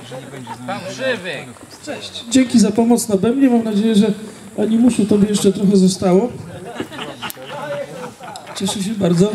Pan żywy. Cześć, dzięki za pomoc na bębnie. Mam nadzieję, że animuszu tobie jeszcze trochę zostało. Cieszę się bardzo.